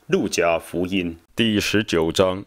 路加福音第19章。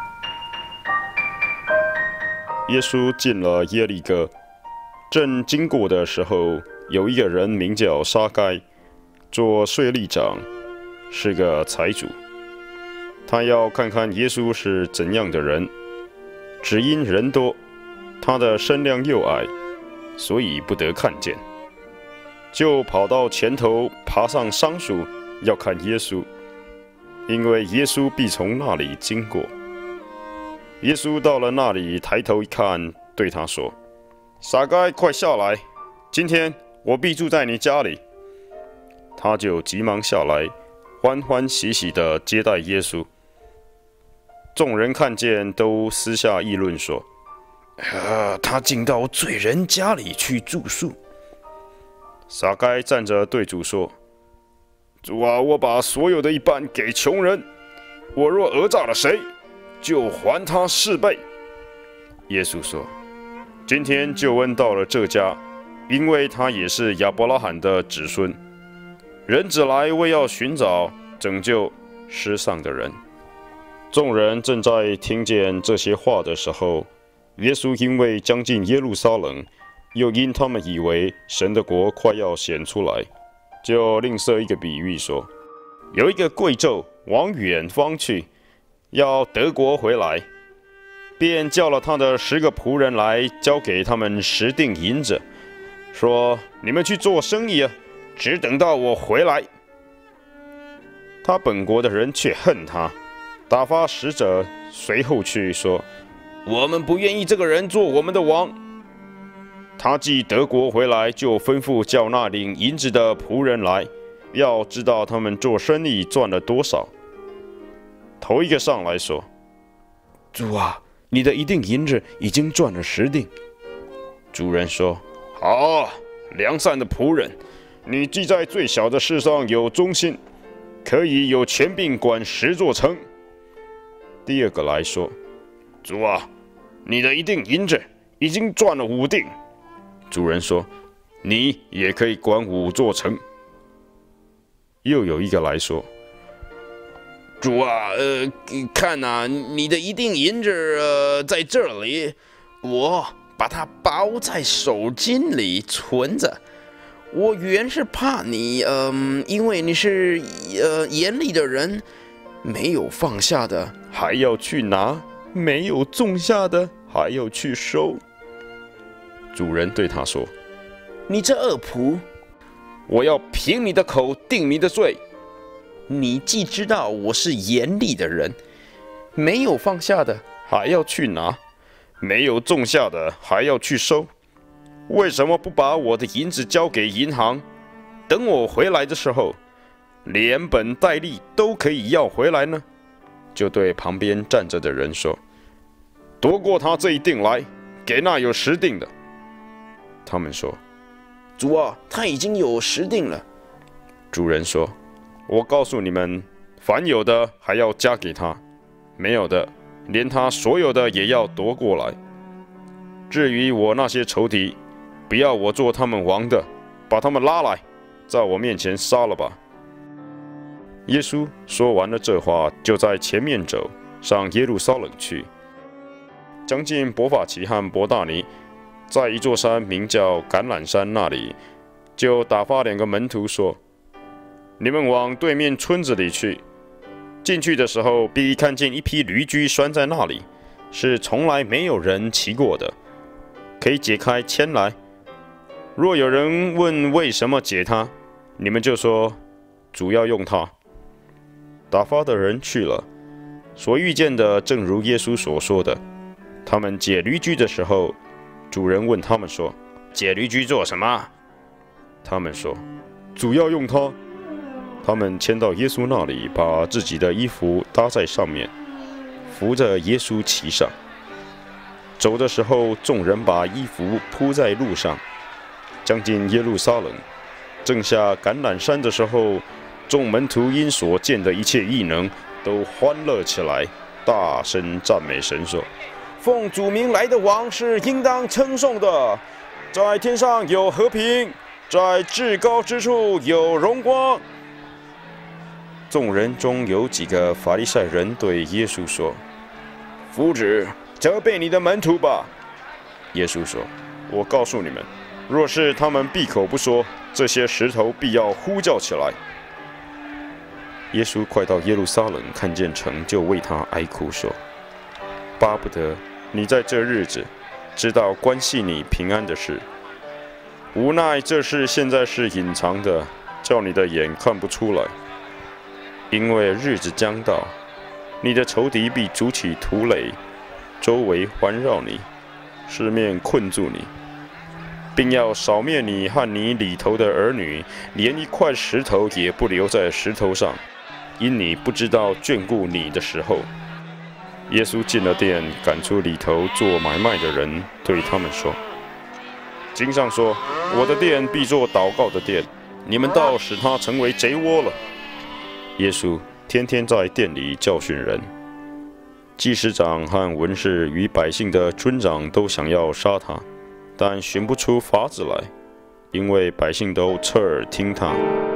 耶稣进了耶利哥，正经过的时候，有一个人名叫撒该，做税吏长，是个财主。他要看看耶稣是怎样的人，只因人多，他的身量又矮，所以不得看见，就跑到前头，爬上桑树，要看耶稣，因为耶稣必从那里经过。耶稣到了那里，抬头一看，对他说：“撒该，快下来，今天我必住在你家里。”他就急忙下来，欢欢喜喜地接待耶稣。众人看见，都私下议论说：“他竟到罪人家里去住宿。”撒该站着对主说：“主啊，我把所有的一半给穷人，我若讹诈了谁，就还他4倍。”耶稣说：“今天救恩到了这家，因为他也是亚伯拉罕的子孙。人子来为要寻找拯救失丧的人。”众人正在听见这些话的时候，耶稣因为将近耶路撒冷，又因他们以为神的国快要显出来，就另设一个比喻说：有一个贵胄往远方去，要得国回来，便叫了他的10个仆人来，交给他们10锭银子，说：“你们去做生意啊，只等到我回来。”他本国的人却恨他，打发使者随后去说：“我们不愿意这个人做我们的王。”他既得国回来，就吩咐叫那领银子的仆人来，要知道他们做生意赚了多少。头一个上来说：“主啊，你的1锭银子已经赚了10锭。”主人说：“好，良善的仆人，你既在最小的事上有忠心，可以有权柄管10座城。”第二个来说：“主啊，你的1锭银子已经赚了5锭。”主人说：“你也可以管5座城。”又有一个来说：“主啊，看啊，你的1锭银子在这里，我把它包在手巾里存着。我原是怕你，因为你是严厉的人，没有放下的还要去拿，没有种下的还要去收。”主人对他说：“你这恶仆，我要凭你的口定你的罪。你既知道我是严厉的人，没有放下的还要去拿，没有种下的还要去收，为什么不把我的银子交给银行，等我回来的时候，连本带利都可以要回来呢？”就对旁边站着的人说：“夺过他这1锭来，给那有10锭的。”他们说：“主啊，他已经有10锭了。”主人说：“我告诉你们，凡有的还要加给他，没有的，连他所有的也要夺过来。至于我那些仇敌，不要我做他们王的，把他们拉来，在我面前杀了吧。”耶稣说完了这话，就在前面走，上耶路撒冷去。将近伯法其和伯大尼，在一座山名叫橄榄山那里，就打发2个门徒说：“你们往对面村子里去。进去的时候，必看见一匹驴驹拴在那里，是从来没有人骑过的，可以解开牵来。若有人问为什么解它，你们就说：主要用它。”打发的人去了，所遇见的正如耶稣所说的。他们解驴驹的时候，主人问他们说：“解驴驹做什么？”他们说：“主要用它。”他们牵到耶稣那里，把自己的衣服搭在上面，扶着耶稣骑上。走的时候，众人把衣服铺在路上。将近耶路撒冷，正下橄榄山的时候，众门徒因所见的一切异能，都欢乐起来，大声赞美神说：“奉主名来的王是应当称颂的，在天上有和平，在至高之处有荣光。” 众人中有几个法利赛人对耶稣说：“夫子，责备你的门徒吧。”耶稣说：“我告诉你们，若是他们闭口不说，这些石头必要呼叫起来。”耶稣快到耶路撒冷，看见城，就为他哀哭，说：“巴不得你在这日子知道关系你平安的事，无奈这事现在是隐藏的，叫你的眼看不出来。因为日子将到，你的仇敌必筑起土垒，周围环绕你，四面困住你，并要扫灭你和你里头的儿女，连一块石头也不留在石头上，因你不知道眷顾你的时候。”耶稣进了殿，赶出里头做买卖的人，对他们说：“经上说，我的殿必作祷告的殿，你们倒使它成为贼窝了。”耶稣天天在殿里教训人，祭司长和文士与百姓的尊长都想要杀他，但寻不出法子来，因为百姓都侧耳听他。